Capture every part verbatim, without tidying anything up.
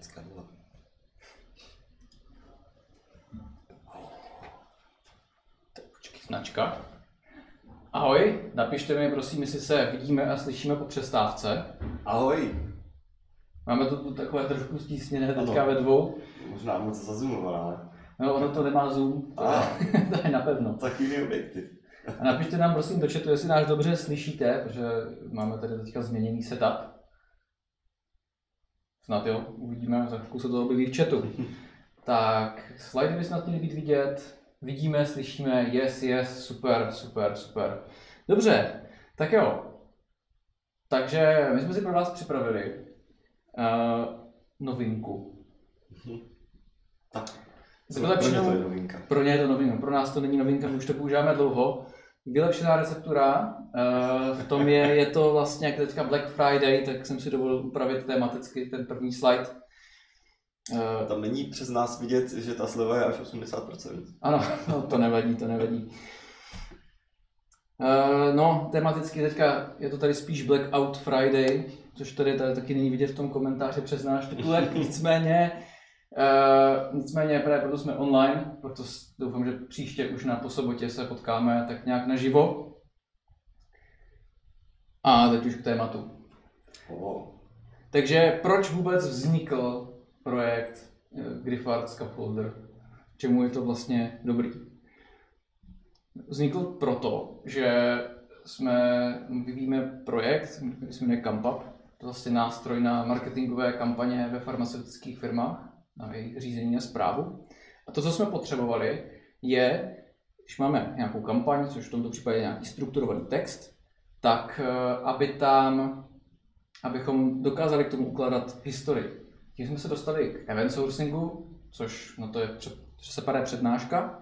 Dneska byla. Tak počkej, značka. Ahoj, napište mi prosím, jestli se vidíme a slyšíme po přestávce. Ahoj. Máme to tu takové trošku stísněné teďka ve dvou. Možná moc zazumované, ale... No, ono to nemá zoom, to, Ah. je, to je napevno. Tak jiný objektiv. A napište nám prosím do chatu, jestli nás dobře slyšíte, protože máme tady teďka změněný setup. Snad jo, uvidíme, za chvilku se to objeví v chatu. Tak, slidy by snad měly být vidět. Vidíme, slyšíme, yes, yes, super, super, super. Dobře, tak jo. Takže my jsme si pro vás připravili uh, novinku. Tak, Vylepšenou, pro ně to je novinka. Pro ně je to novinka, pro nás to není novinka, my už to používáme dlouho. Vylepšená receptura, uh, v tom je, je to vlastně jak teďka Black Friday, tak jsem si dovolil upravit tematicky ten první slide. Uh, Tam není přes nás vidět, že ta sleva je až osmdesát procent. Ano, no, to nevadí, to nevadí. Uh, no, tematicky teďka je to tady spíš Blackout Friday, což tady, tady taky není vidět v tom komentáři přes náš titulek, nicméně, uh, nicméně právě proto jsme online, proto doufám, že příště už na po sobotě se potkáme tak nějak naživo. A teď už k tématu. Oh. Takže proč vůbec vznikl projekt Griffard Scaffolder? Čemu je to vlastně dobrý? Vznikl proto, že jsme vyvíjíme projekt, který se jmenuje CampUp. To je vlastně nástroj na marketingové kampaně ve farmaceutických firmách, na jejich řízení a správu. A to, co jsme potřebovali, je, když máme nějakou kampaň, což v tomto případě je nějaký strukturovaný text, tak aby tam, abychom dokázali k tomu ukládat historii. Tím jsme se dostali k event sourcingu, což no to je separé přednáška.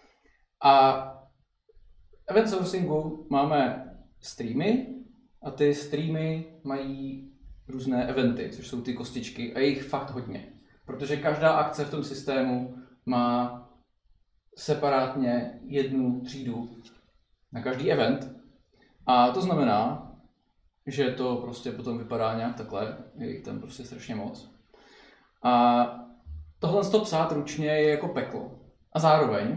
A event sourcingu máme streamy a ty streamy mají různé eventy, což jsou ty kostičky a je jich fakt hodně. Protože každá akce v tom systému má separátně jednu třídu na každý event. A to znamená, že to prostě potom vypadá nějak takhle, je jich tam prostě strašně moc. A tohle z toho psát ručně je jako peklo. A zároveň,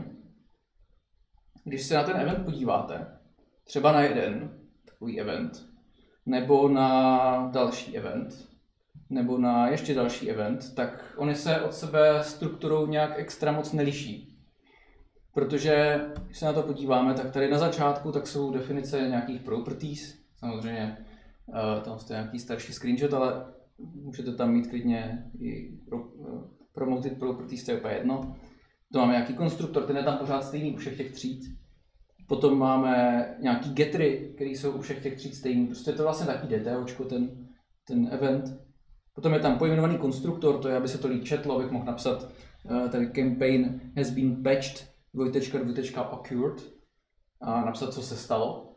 když se na ten event podíváte, třeba na jeden takový event, nebo na další event, nebo na ještě další event, tak oni se od sebe strukturou nějak extra moc neliší. Protože když se na to podíváme, tak tady na začátku tak jsou definice nějakých properties, samozřejmě tam je nějaký starší screenshot, ale můžete tam mít klidně i pro, promoted properties, to je úplně jedno. To máme nějaký konstruktor, ten je tam pořád stejný u všech těch tříd. Potom máme nějaký gettery, které jsou u všech těch tříd stejný. Prostě je to vlastně taky DTOčko, ten, ten event. Potom je tam pojmenovaný konstruktor, to je, aby se to líp četlo, abych mohl napsat uh, tady campaign has been patched, dvojtečka, dvojtečka occurred a napsat, co se stalo.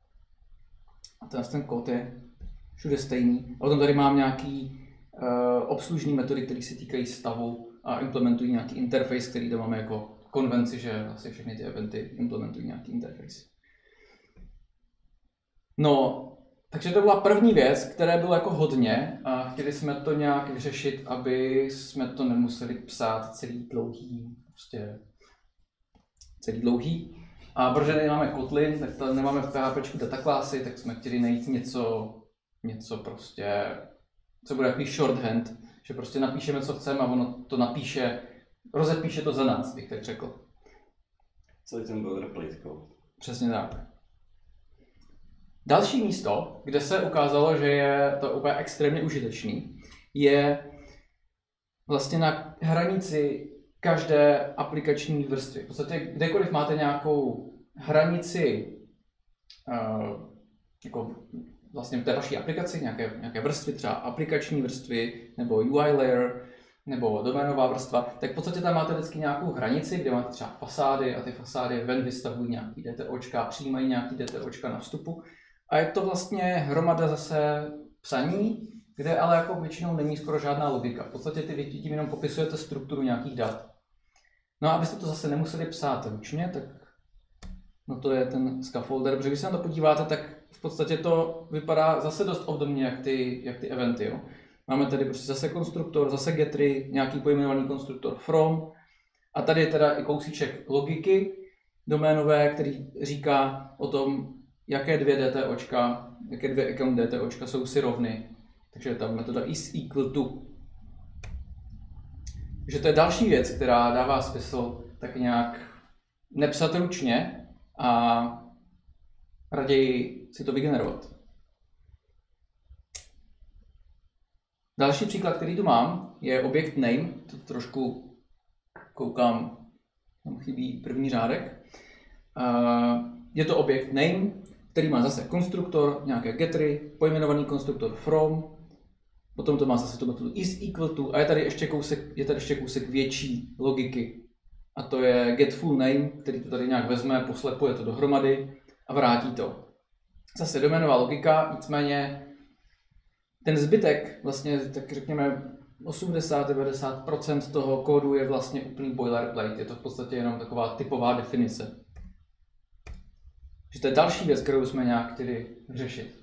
A ten, ten kód je všude stejný. A potom tady mám nějaký uh, obslužní metody, které se týkají stavu a implementují nějaký interface, který to máme jako konvenci, že vlastně všechny ty eventy implementují nějaký interface. No, takže to byla první věc, které bylo jako hodně a chtěli jsme to nějak vyřešit, aby jsme to nemuseli psát celý dlouhý, prostě celý dlouhý. A protože nemáme Kotlin, tak to nemáme v PHPčku dataklasy, tak jsme chtěli najít něco, něco prostě, co bude takový shorthand, že prostě napíšeme, co chceme a ono to napíše, rozepíše to za nás, bych tak řekl. Celý ten boilerplate code. Přesně tak. Další místo, kde se ukázalo, že je to úplně extrémně užitečný, je vlastně na hranici každé aplikační vrstvy. V podstatě kdekoliv máte nějakou hranici uh, jako vlastně v té vaší aplikaci, nějaké, nějaké vrstvy, třeba aplikační vrstvy, nebo U I layer, nebo doménová vrstva, tak v podstatě tam máte vždycky nějakou hranici, kde máte třeba fasády a ty fasády ven vystavují nějaký DTOčka, přijímají nějaký DTOčka na vstupu. A je to vlastně hromada zase psaní, kde ale jako většinou není skoro žádná logika. V podstatě ty tím jenom popisujete strukturu nějakých dat. No a abyste to zase nemuseli psát ručně, tak no to je ten scaffolder, protože když se na to podíváte, tak v podstatě to vypadá zase dost obdobně jak ty, jak ty eventy. Jo. Máme tady prostě zase konstruktor, zase getry, nějaký pojmenovaný konstruktor from. A tady je teda i kousíček logiky doménové, který říká o tom, jaké dvě DTOčka, jaké dvě account DTOčka jsou si rovny. Takže je tam metoda is equal to. Takže to je další věc, která dává smysl tak nějak nepsat ručně a raději si to vygenerovat. Další příklad, který tu mám, je objekt name. To trošku koukám, tam chybí první řádek. Je to objekt name, který má zase konstruktor, nějaké getry, pojmenovaný konstruktor from, potom to má zase tu metodu is equal to a je tady ještě kousek, je tady ještě kousek větší logiky. A to je get full name, který to tady nějak vezme, poslepuje to dohromady a vrátí to. Zase doménová logika, nicméně ten zbytek, vlastně tak řekněme osmdesát až devadesát procent toho kódu je vlastně úplný boilerplate, je to v podstatě jenom taková typová definice. Takže to je další věc, kterou jsme nějak chtěli řešit.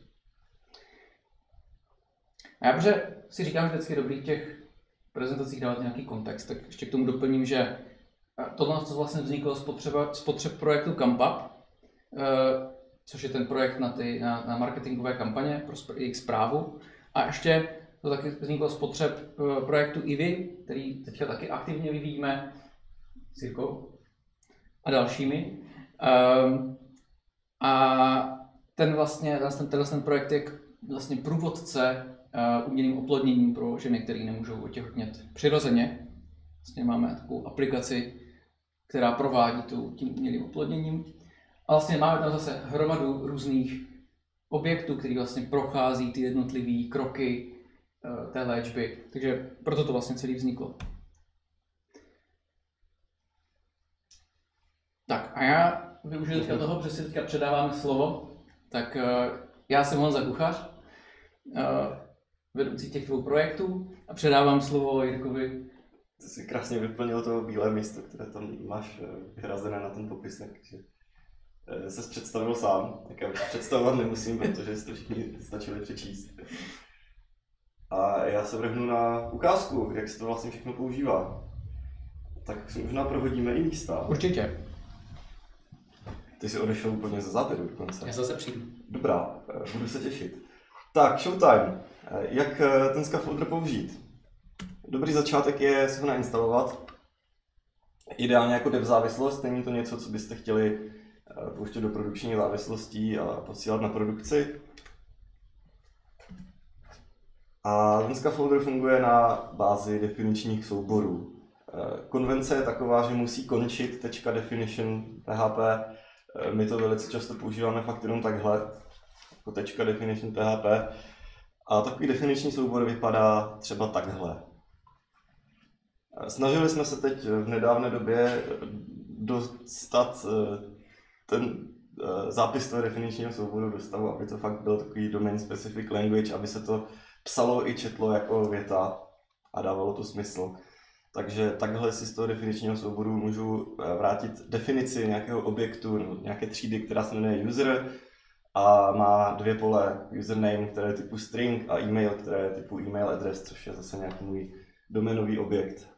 A já protože si říkám, že vždycky je dobrý v těch prezentacích dávat nějaký kontext, tak ještě k tomu doplním, že tohle co vlastně vzniklo z potřeb, z potřeb projektu CampUp, což je ten projekt na, ty, na, na marketingové kampaně pro jejich správu. A ještě to taky vzniklo z potřeb projektu Ivy, který teďka taky aktivně vyvíjíme s Jirkou a dalšími. Um, a ten vlastně, ten, tenhle ten projekt je vlastně průvodce uh, umělým oplodněním pro ženy, které nemůžou otěhotnět přirozeně. Vlastně máme takovou aplikaci, která provádí tu, tím umělým oplodněním. A vlastně máme tam zase hromadu různých objektů, který vlastně prochází ty jednotlivé kroky uh, té léčby. Takže proto to vlastně celý vzniklo. Tak a já využiju teďka toho, že si teďka předáváme slovo. Tak uh, já jsem Honza Kuchař, uh, vedoucí těch dvou projektů a předávám slovo Jirkovi. Ty jsi krásně vyplnil to bílé místo, které tam máš vyhrazené na ten popisek, takže ses představil sám, tak já už představovat nemusím, protože si to všichni stačili přečíst. A já se vrhnu na ukázku, jak se to vlastně všechno používá. Tak si možná prohodíme i místa. Určitě. Ty jsi odešel úplně ze záběru dokonce. Já zase přijdu. Dobrá, budu se těšit. Tak, showtime. Jak ten scaffolder použít? Dobrý začátek je si ho nainstalovat. Ideálně jako dev závislost, není to něco, co byste chtěli pouštět do produkčních závislostí a posílat na produkci. A ten scaffolder funguje na bázi definičních souborů. Konvence je taková, že musí končit .definition P H P. My to velice často používáme fakt jenom takhle, jako .definition P H P. A takový definiční soubor vypadá třeba takhle. Snažili jsme se teď v nedávné době dostat ten zápis toho definičního souboru do stavu, aby to fakt byl takový domain specific language, aby se to psalo i četlo jako věta a dávalo to smysl. Takže takhle si z toho definičního souboru můžu vrátit definici nějakého objektu nebo nějaké třídy, která se jmenuje user a má dvě pole username, které je typu string a email, které je typu email address, což je zase nějaký můj doménový objekt.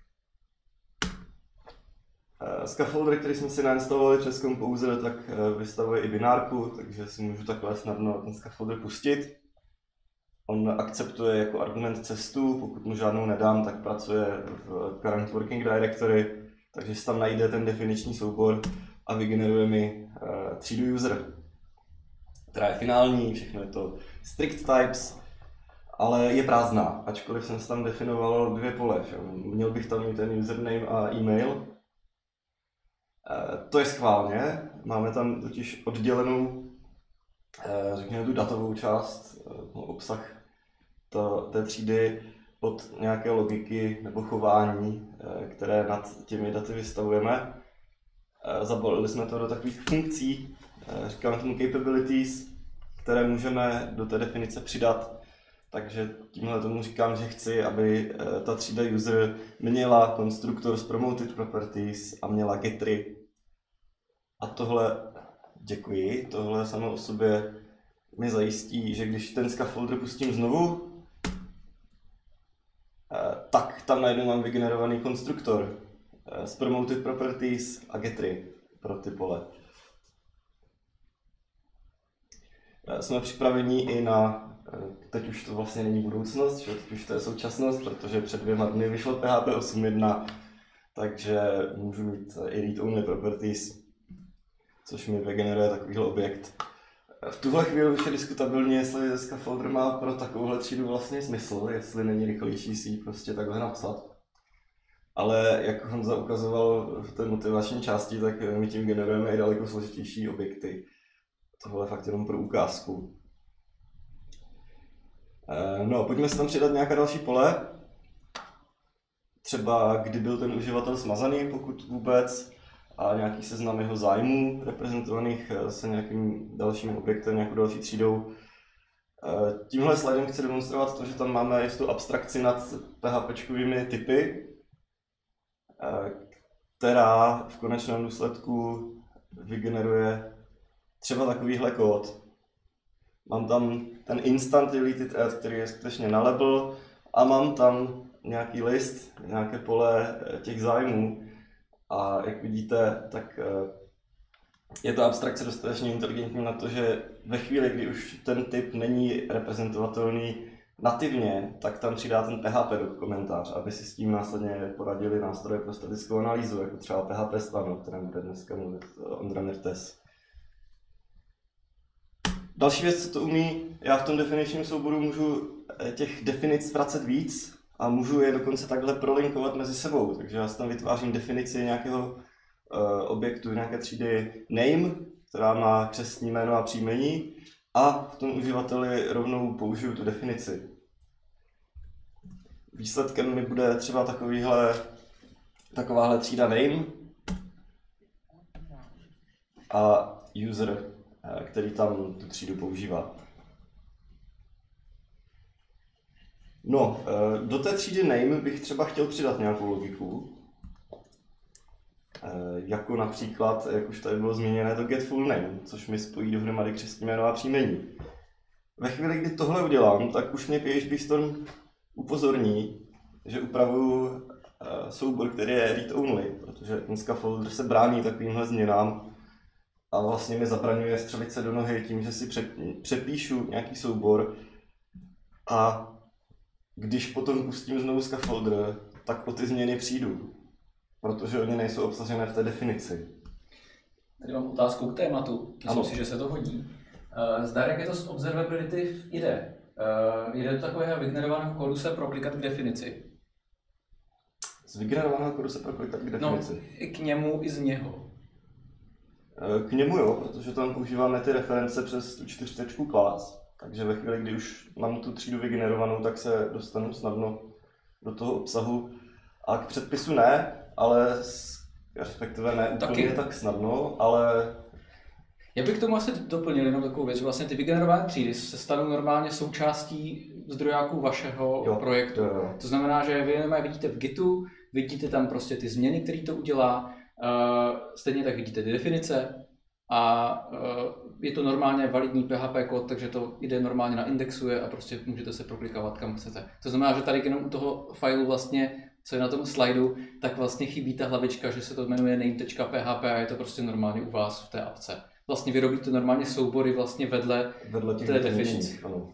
Scaffolder, který jsme si nainstalovali přes Composer, tak vystavuje i binárku, takže si můžu takhle snadno ten scaffolder pustit. On akceptuje jako argument cestu, pokud mu žádnou nedám, tak pracuje v current working directory, takže si tam najde ten definiční soubor a vygeneruje mi třídu user, která je finální, všechno je to strict types, ale je prázdná, ačkoliv jsem si tam definoval dvě pole. Měl bych tam mít ten username a e-mail. To je schválně, máme tam totiž oddělenou, řekněme, tu datovou část, obsah to, té třídy od nějaké logiky nebo chování, které nad těmi daty vystavujeme. Zabalili jsme to do takových funkcí, říkáme tomu capabilities, které můžeme do té definice přidat. Takže tímhle tomu říkám, že chci, aby ta třída user měla konstruktor s promoted properties a měla getry. A tohle, děkuji, tohle samo o sobě mi zajistí, že když ten scaffolder pustím znovu, najednou mám vygenerovaný konstruktor s promoted properties a getry pro ty pole. Jsme připraveni i na, teď už to vlastně není budoucnost, že? Teď už to je současnost, protože před dvěma dny vyšlo P H P osm jedna, takže můžu mít i read-only properties, což mi vygeneruje takovýhle objekt. V tuhle chvíli už je diskutabilní, jestli scaffolder má pro takovouhle třídu vlastně smysl, jestli není rychlejší si ji prostě takhle napsat. Ale jak Honza ukazoval v té motivační části, tak my tím generujeme i daleko složitější objekty. Tohle je fakt jenom pro ukázku. No, pojďme si tam přidat nějaká další pole. Třeba kdy byl ten uživatel smazaný, pokud vůbec, a nějaký seznam jeho zájmů, reprezentovaných se nějakým dalším objektem, nějakou další třídou. Tímhle slidem chci demonstrovat to, že tam máme jistou abstrakci nad PHPčkovými typy, která v konečném důsledku vygeneruje třeba takovýhle kód. Mám tam ten instant deleted add, který je skutečně na label, a mám tam nějaký list, nějaké pole těch zájmů. A jak vidíte, tak je to abstrakce dostatečně inteligentní na to, že ve chvíli, kdy už ten typ není reprezentovatelný nativně, tak tam přidá ten P H P doc komentář, aby si s tím následně poradili nástroje pro statickou analýzu, jako třeba P H P stan, o kterém bude dneska mluvit Ondra Mirtes. Další věc, co to umí, já v tom definičním souboru můžu těch definic vracet víc a můžu je dokonce takhle prolinkovat mezi sebou. Takže já si tam vytvářím definici nějakého uh, objektu, nějaké třídy name, která má křestní jméno a příjmení, a v tom uživateli rovnou použiju tu definici. Výsledkem mi bude třeba takovýhle, takováhle třída name a user, který tam tu třídu používá. No, do té třídy name bych třeba chtěl přidat nějakou logiku. Jako například, jak už tady bylo zmíněné, to get full name, což mi spojí dohromady křestní jméno a příjmení. Ve chvíli, kdy tohle udělám, tak už mě P H P Storm upozorní, že upravuju soubor, který je read-only, protože ten scaffolder se brání takovýmhle změnám a vlastně mi zabraňuje střelit se do nohy tím, že si přepíšu nějaký soubor, a když potom pustím znovu scaffolder, tak o ty změny přijdu, protože oni nejsou obsažené v té definici. Tady mám otázku k tématu, myslím si, že se to hodí. Zdá, jak je to z observability v I D E? Jde do takového vygenerovaného kódu se proklikat k definici? Z vygenerovaného kódu se proklikat k definici? No, i k němu, i z něho. K němu jo, protože tam používáme ty reference přes tu čtyřtečku class, takže ve chvíli, kdy už mám tu třídu vygenerovanou, tak se dostanu snadno do toho obsahu. A k předpisu ne, ale respektive ne úplně Taky. tak snadno, ale... Já bych k tomu asi doplnil jenom takovou věc, že vlastně ty vygenerované třídy se stanou normálně součástí zdrojáků vašeho jo, projektu. Jo, jo. To znamená, že vy jenom vidíte v Gitu, vidíte tam prostě ty změny, které to udělá, stejně tak vidíte ty definice a je to normálně validní P H P kód, takže to jde normálně naindexuje a prostě můžete se proklikovat kam chcete. To znamená, že tady jenom u toho failu vlastně, co je na tom slajdu, tak vlastně chybí ta hlavička, že se to jmenuje name.php a je to prostě normálně u vás v té apce. Vlastně vyrobíte normálně soubory vlastně vedle, vedle těch té definice. Ano.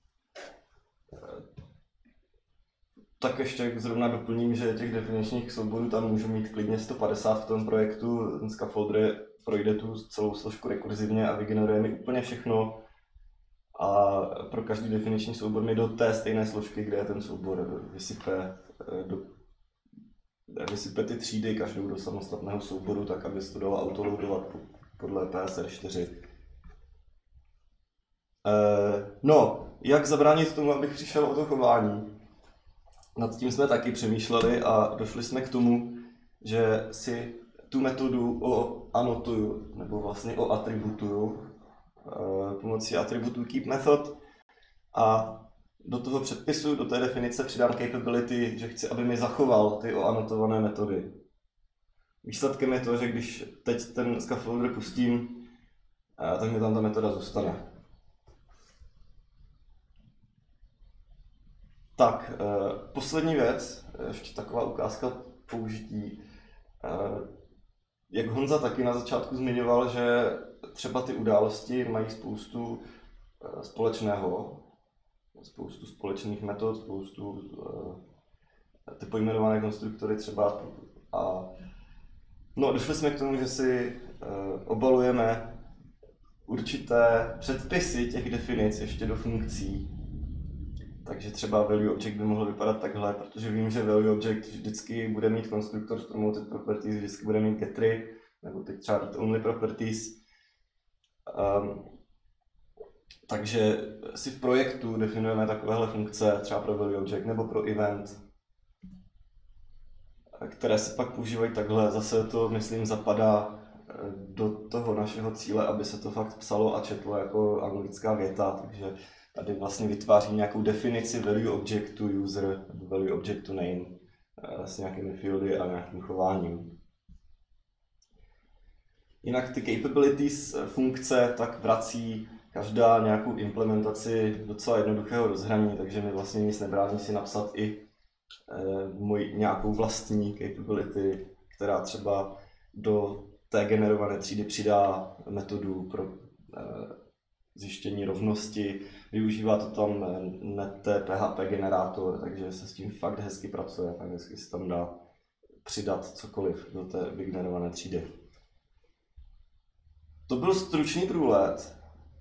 Tak ještě zrovna doplním, že těch definičních souborů tam můžu mít klidně sto padesát v tom projektu. Ten scaffolder projde tu celou složku rekurzivně a vygeneruje mi úplně všechno. A pro každý definiční soubor mi do té stejné složky, kde je ten soubor, vysype, do, vysype ty třídy každou do samostatného souboru, tak aby se to dalo autoloadovat podle P S R čtyři. No, jak zabránit tomu, abych přišel o to chování? Nad tím jsme taky přemýšleli a došli jsme k tomu, že si tu metodu anotuju, nebo vlastně atributuju pomocí atributu keep method a do toho předpisu, do té definice přidám capability, že chci, aby mi zachoval ty oanotované metody. Výsledkem je to, že když teď ten scaffolder pustím, tak mi tam ta metoda zůstane. Tak, poslední věc, ještě taková ukázka použití. Jak Honza taky na začátku zmiňoval, že třeba ty události mají spoustu společného, spoustu společných metod, spoustu ty pojmenované konstruktory třeba. A no, došli jsme k tomu, že si obalujeme určité předpisy těch definic ještě do funkcí. Takže třeba value object by mohl vypadat takhle, protože vím, že value object vždycky bude mít konstruktor s promoted properties, vždycky bude mít getry, nebo teď třeba read only properties. Um, takže si v projektu definujeme takovéhle funkce, třeba pro value object nebo pro event, které se pak používají takhle. Zase to, myslím, zapadá do toho našeho cíle, aby se to fakt psalo a četlo jako anglická věta, takže tady vlastně vytváří nějakou definici value object to user, value object to name s nějakými fieldy a nějakým chováním. Jinak ty capabilities funkce tak vrací každá nějakou implementaci docela jednoduchého rozhraní, takže mi vlastně nic nebrání si napsat i moji nějakou vlastní capability, která třeba do té generované třídy přidá metodu pro zjištění rovnosti. Využívá to tam net P H P generátor, takže se s tím fakt hezky pracuje, fakt hezky se tam dá přidat cokoliv do té vygenerované třídy. To byl stručný průlet.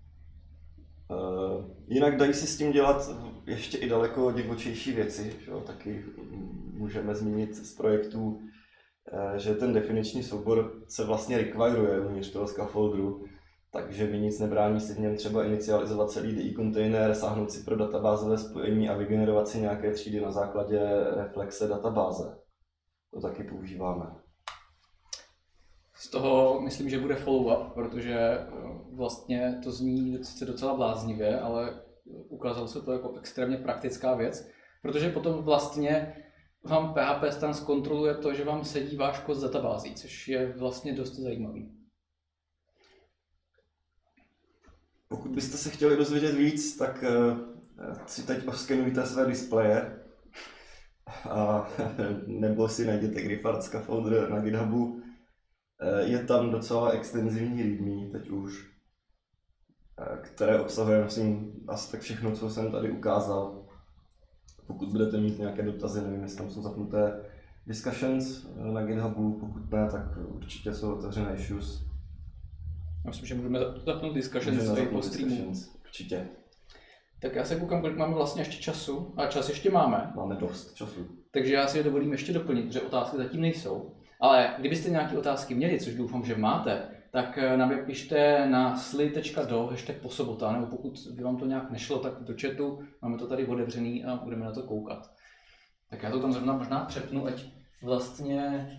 Jinak dají si s tím dělat ještě i daleko divočejší věci. Že? Taky můžeme zmínit z projektů, že ten definiční soubor se vlastně requireuje uvnitř toho scaffoldru, takže mi nic nebrání si v něm třeba inicializovat celý D I kontejner, sáhnout si pro databázové spojení a vygenerovat si nějaké třídy na základě reflexe databáze. To taky používáme. Z toho myslím, že bude follow-up, protože vlastně to zní sice docela bláznivě, ale ukázalo se to jako extrémně praktická věc, protože potom vlastně vám P H P stan zkontroluje to, že vám sedí váš kód z databází, což je vlastně dost zajímavý. Pokud byste se chtěli dozvědět víc, tak si teď oskenujte své displeje a nebo si najděte Griffard Scaffolder na GitHubu. Je tam docela extenzivní readme teď už, které obsahuje, myslím, asi tak všechno, co jsem tady ukázal. Pokud budete mít nějaké dotazy, nevím, jestli tam jsou zapnuté discussions na GitHubu, pokud ne, tak určitě jsou otevřené issues. Myslím, že můžeme zapnout discussions i po streamu. Určitě. Tak já se koukám, kolik máme vlastně ještě času, a čas ještě máme. Máme dost času. Takže já si je dovolím ještě doplnit, protože otázky zatím nejsou. Ale kdybyste nějaké otázky měli, což doufám, že máte, tak nám je pište na sli tečka do hashtag posobota, nebo pokud by vám to nějak nešlo, tak do chatu, máme to tady otevřený a budeme na to koukat. Tak já to tam zrovna možná přepnu, ať vlastně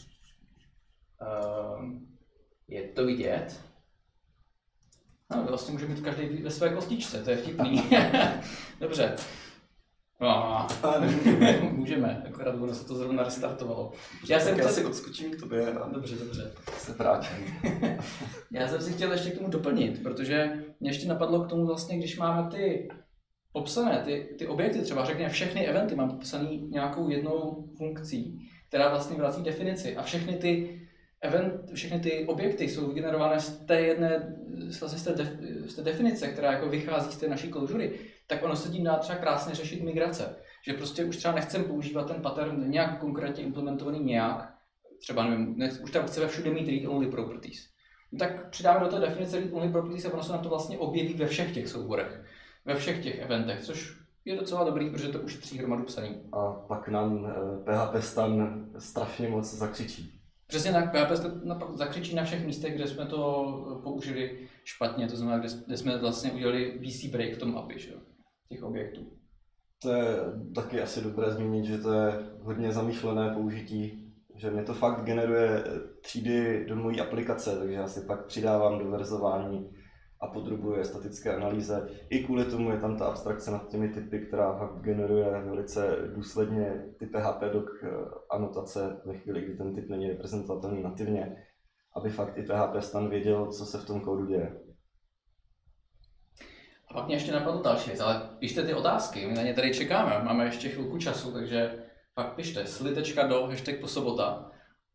uh, je to vidět. No, vlastně může mít každý ve své kostičce, to je vtipný. Dobře. No, můžeme, akorát ono se to zrovna restartovalo. Já jsem chtěl si odskočím k tobě a dobře, dobře. se vrátím. Já jsem si chtěl ještě k tomu doplnit, protože mě ještě napadlo k tomu vlastně, když máme ty popsané, ty, ty objekty, třeba řekněme všechny eventy mám popsaný nějakou jednou funkcí, která vlastně vrací definici a všechny ty event, všechny ty objekty jsou vygenerované z té jedné, vlastně z té, def, z té definice, která jako vychází z té naší klauzury, tak ono se tím dá třeba krásně řešit migrace. Že prostě už třeba nechceme používat ten pattern nějak konkrétně implementovaný nějak, třeba nevím, nech, už tam chceme všude mít read-only properties. No tak přidáme do té definice read-only properties a ono se nám to vlastně objeví ve všech těch souborech, ve všech těch eventech, což je docela dobrý, protože to ušetří hromadu psaní. A pak nám P H P stan strašně moc zakřičí. Přesně tak, P H P zakřičí na všech místech, kde jsme to použili špatně, to znamená, kde, kde jsme vlastně udělali V C break v tom A P I, že? Těch objektů. To je taky asi dobré zmínit, že to je hodně zamýšlené použití, že mě to fakt generuje třídy do mojí aplikace, takže já si pak přidávám do verzování a podrobuje statické analýze. I kvůli tomu je tam ta abstrakce nad těmi typy, která fakt generuje velice důsledně ty P H P doc anotace ve chvíli, kdy ten typ není reprezentovatelný nativně, aby fakt i P H P stan věděl, co se v tom kódu děje. A pak mě ještě napadlo další věc, ale pište ty otázky, my na ně tady čekáme, máme ještě chvilku času, takže pak pište slitečka do, hashtag po sobota.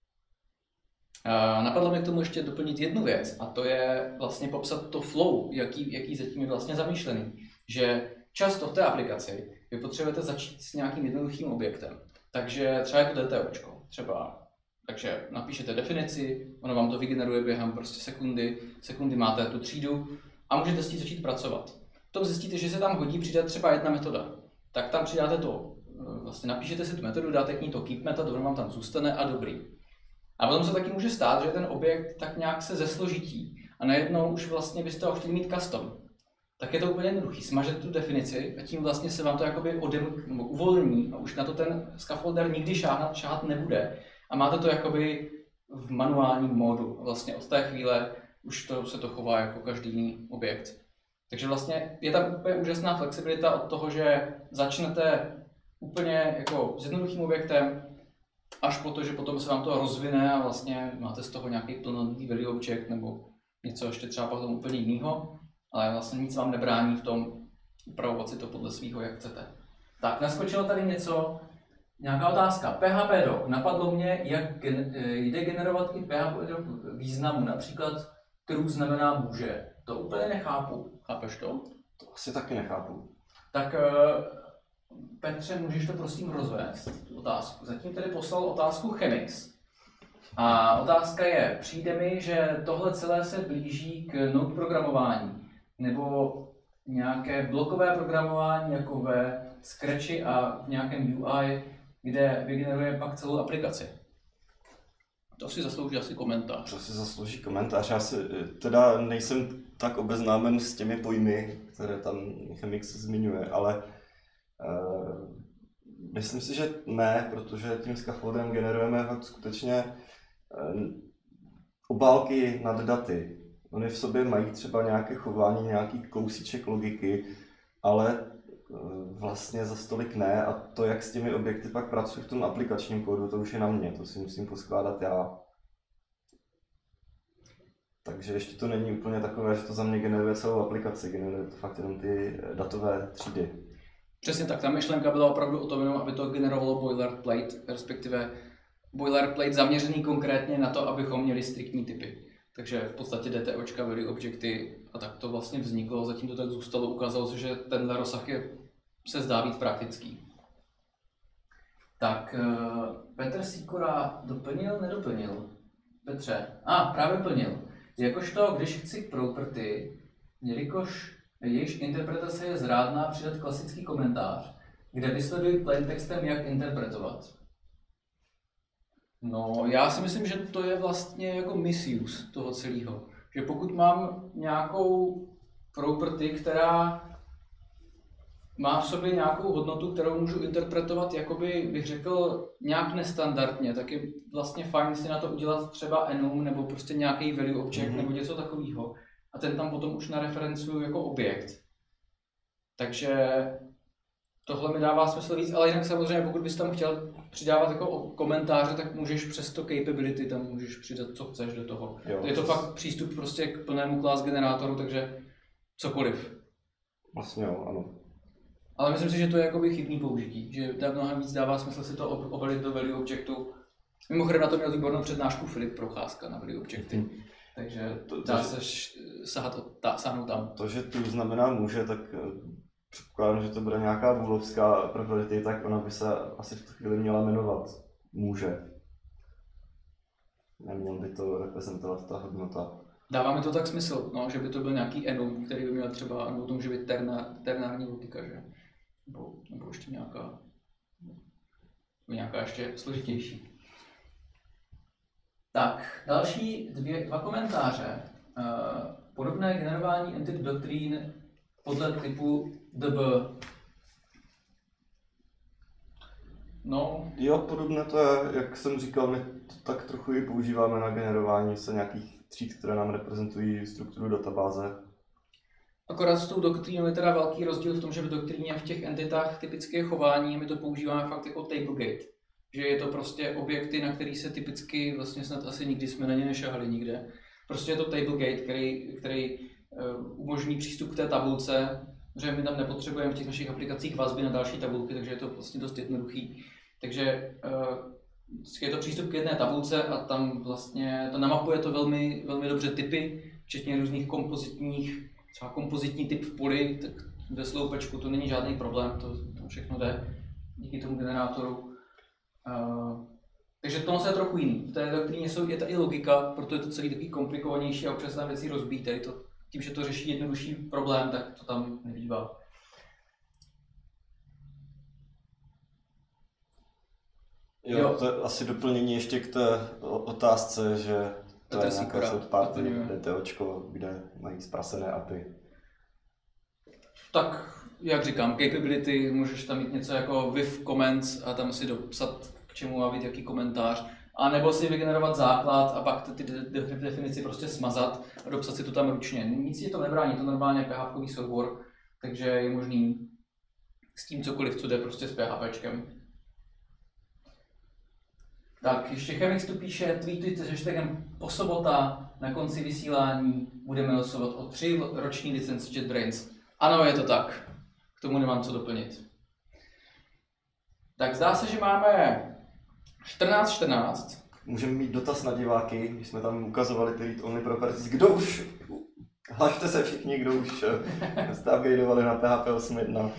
Uh, napadlo mi k tomu ještě doplnit jednu věc a to je vlastně popsat to flow, jaký, jaký zatím je vlastně zamýšlený. Že často v té aplikaci vy potřebujete začít s nějakým jednoduchým objektem. Takže třeba jako DTOčko, třeba, takže napíšete definici, ono vám to vygeneruje během prostě sekundy, sekundy máte tu třídu a můžete s tím začít pracovat. Potom zjistíte, že se tam hodí přidat třeba jedna metoda. Tak tam přidáte to, vlastně napíšete si tu metodu, dáte k ní to keep method, ono vám tam zůstane a dobrý. A potom se taky může stát, že ten objekt tak nějak se zesložití a najednou už vlastně byste ho chtěli mít custom. Tak je to úplně jednoduchý. Smažete tu definici a tím vlastně se vám to jakoby odem, nebo uvolní a už na to ten scaffolder nikdy šáhat, šáhat nebude. A máte to jakoby v manuálním módu. Vlastně od té chvíle už to, se to chová jako každý jiný objekt. Takže vlastně je tam úplně úžasná flexibilita od toho, že začnete úplně jako s jednoduchým objektem, až po to, že potom se vám to rozvine a vlastně máte z toho nějaký plnohodnotný value object nebo něco ještě třeba potom úplně jiného, ale vlastně nic vám nebrání v tom upravovat si to podle svého, jak chcete. Tak, naskočilo tady něco, nějaká otázka. P H P doc. Napadlo mě, jak gen, jde generovat i P H P doc významu, například true znamená může. To úplně nechápu. Chápeš to? To asi taky nechápu. Tak Petře, můžeš to prosím rozvést, tu otázku. Zatím tedy poslal otázku Chemix. A otázka je, přijde mi, že tohle celé se blíží k node programování, nebo nějaké blokové programování jako ve Scratchi a v nějakém U I, kde vygeneruje pak celou aplikaci. To si zaslouží asi komentář. To si zaslouží komentář. Já si teda nejsem tak obeznámen s těmi pojmy, které tam Chemix zmiňuje, ale uh, myslím si, že ne, protože tím scaffoldem generujeme skutečně uh, obálky nad daty. Oni v sobě mají třeba nějaké chování, nějaký kousíček logiky, ale uh, vlastně za stolik ne, a to, jak s těmi objekty pak pracuji v tom aplikačním kódu, to už je na mě, to si musím poskládat já. Takže ještě to není úplně takové, že to za mě generuje celou aplikaci, generuje to fakt jenom ty datové třídy. Přesně tak, ta myšlenka byla opravdu o tom jenom, aby to generovalo boilerplate, respektive boilerplate zaměřený konkrétně na to, abychom měli striktní typy. Takže v podstatě DTOčka byly objekty a tak to vlastně vzniklo, zatím to tak zůstalo, ukázalo se, že tenhle rozsah je, se zdá být praktický. Tak, Petr Sikora doplnil, nedoplnil? Petře, a ah, právě plnil. Jakožto, když chci property, jelikož jejíž interpretace je zrádná, přidat klasický komentář, kde vysleduji plaintextem, jak interpretovat. No, já si myslím, že to je vlastně jako misuse toho celého. Že pokud mám nějakou property, která má v sobě nějakou hodnotu, kterou můžu interpretovat, jakoby bych řekl, nějak nestandardně, tak je vlastně fajn si na to udělat třeba enum nebo prostě nějaký value object mm-hmm. nebo něco takového. A ten tam potom už nareferencuju jako objekt. Takže tohle mi dává smysl víc, ale jinak samozřejmě, pokud bys tam chtěl přidávat jako komentáře, tak můžeš přes to capability, tam můžeš přidat, co chceš do toho. Jo, je to fakt z... přístup prostě k plnému class generátoru, takže cokoliv. Vlastně jo, ano. Ale myslím si, že to je jakoby chybný použití, že tam mnohem víc dává smysl si to obalit do value objectu. Mimochodem na to měl výbornou přednášku Filip Procházka na value objecty, mm. takže to, to, dá se sahat, sáhnout tam. To, že tu znamená může, tak předpokládám, že to bude nějaká boolovská property, tak ona by se asi v tu chvíli měla jmenovat může. Neměl by to reprezentovat ta hodnota. Dává mi to tak smysl, no, že by to byl nějaký enum, který by měl třeba, nebo to může být terna, ternární logika, že? Nebo, nebo ještě nějaká, nebo nějaká ještě složitější. Tak, další dvě, dva komentáře. Uh, podobné generování entity doctrine podle typu D B. No. Jo, podobné to je, jak jsem říkal, my to tak trochu i používáme na generování se nějakých tříd, které nám reprezentují strukturu databáze. Akorát s tou doktrínou je teda velký rozdíl v tom, že v doktríně v těch entitách typické chování my to používáme fakt jako tablegate. Že je to prostě objekty, na který se typicky, vlastně snad asi nikdy jsme na ně nešahali nikde. Prostě je to tablegate, který, který umožní přístup k té tabulce, že my tam nepotřebujeme v těch našich aplikacích vazby na další tabulky, takže je to vlastně dost jednoduchý. Takže je to přístup k jedné tabulce a tam vlastně to namapuje to velmi, velmi dobře typy, včetně různých kompozitních, třeba kompozitní typ v poli, tak ve sloupečku to není žádný problém, to, to všechno jde díky tomu generátoru. Uh, takže tohle je trochu jiný. V té doktríně je ta i logika, proto je to celý taky komplikovanější a občas tam věci rozbíjí. Tady to, tím, že to řeší jednodušší problém, tak to tam nebývá. Jo, jo, to je asi doplnění ještě k té otázce, že to je nějaká third party DTOčko, kde mají zprasené A P I. Tak, jak říkám, capability, můžeš tam mít něco jako with comments a tam si dopsat, k čemu má být jaký komentář. A nebo si vygenerovat základ a pak ty definici prostě smazat a dopsat si to tam ručně. Nic ti to nebrání, to normálně PHPkový soubor, takže je možný s tím cokoliv, co jde prostě s PHPčkem. Tak, ještě Chemix tu píše, tweetujte s hashtagem posobota na konci vysílání budeme losovat o tři roční licenci JetBrains. Ano, je to tak. K tomu nemám co doplnit. Tak zdá se, že máme čtrnáct čtrnáct. Můžeme mít dotaz na diváky, když jsme tam ukazovali ty read only properties. Kdo už, hlašte se všichni, kdo už jste upgradeovali na P H P osm jedna.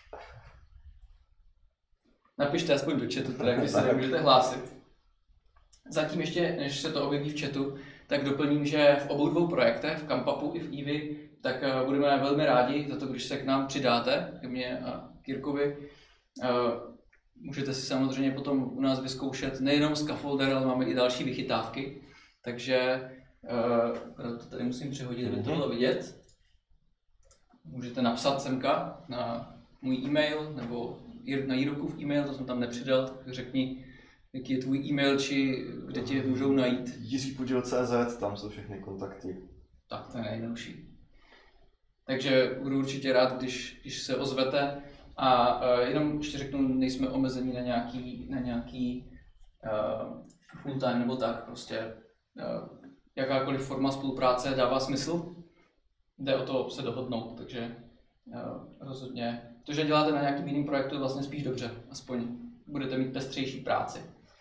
Napište aspoň do chatu, teda, když se nemůžete hlásit. Zatím ještě, než se to objeví v chatu, tak doplním, že v obou dvou projektech, v Campapu i v Eevee, tak budeme velmi rádi za to, když se k nám přidáte, k mně a Kirkovi. Můžete si samozřejmě potom u nás vyzkoušet nejenom scaffolder, ale máme i další vychytávky. Takže to tady musím přehodit, aby to bylo vidět. Můžete napsat semka na můj e-mail nebo na Jirokův e-mail, to jsem tam nepřidal, tak řekni, jaký je tvůj e-mail, či kde tě můžou najít. Jiří Podíl tečka cé zet, tam jsou všechny kontakty. Tak, to je nejjednodušší. Takže budu určitě rád, když, když se ozvete. A uh, jenom ještě řeknu, nejsme omezení na nějaký, na nějaký uh, full time nebo tak. Prostě uh, jakákoliv forma spolupráce dává smysl. Jde o to se dohodnout, takže uh, rozhodně. To, že děláte na nějakým jiným projektu, je vlastně spíš dobře. Aspoň budete mít pestřejší práci.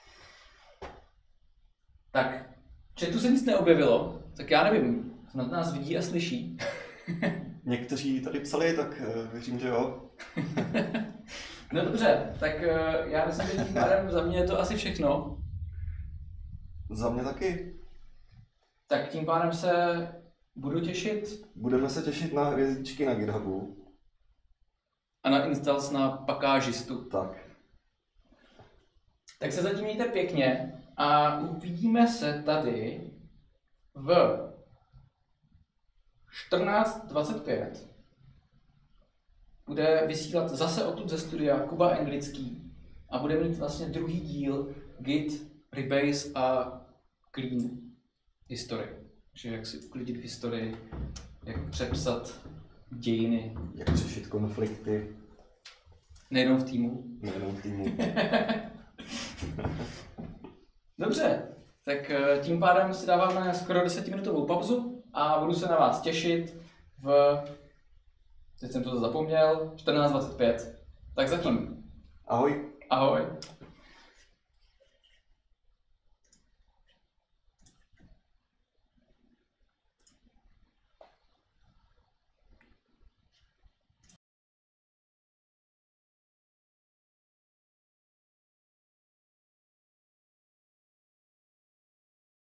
Tak, chatu se nic neobjevilo, tak já nevím, snad nás vidí a slyší. Někteří tady psali, tak věřím, že jo. No dobře, tak já myslím, že tím pádem za mě je to asi všechno. Za mě taky. Tak tím pádem se budu těšit. Budeme se těšit na hvězdičky na GitHubu. A na installs na pakážistu. Tak. Tak se zatím mějte pěkně a uvidíme se tady v čtrnáct dvacet pět. Bude vysílat zase odtud ze studia Kuba Anglický a bude mít vlastně druhý díl Git, Rebase a Clean History. Takže jak si uklidit v historii, jak přepsat dějiny. Jak řešit konflikty. Nejenom v týmu. Nejenom v týmu. Dobře, tak tím pádem si dáváme skoro desetiminutovou pauzu a budu se na vás těšit v, teď jsem to zapomněl, čtrnáct dvacet pět. Tak zatím. Ahoj. Ahoj.